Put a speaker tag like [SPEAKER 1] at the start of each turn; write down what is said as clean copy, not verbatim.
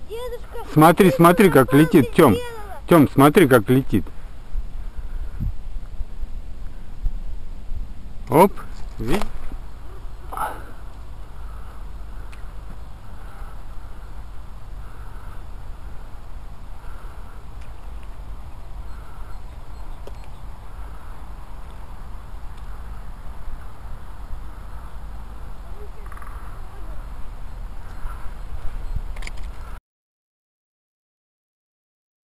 [SPEAKER 1] Дедушка,
[SPEAKER 2] Смотри, смотри, как летит, Тём. Тём, смотри, как летит. Оп, видишь?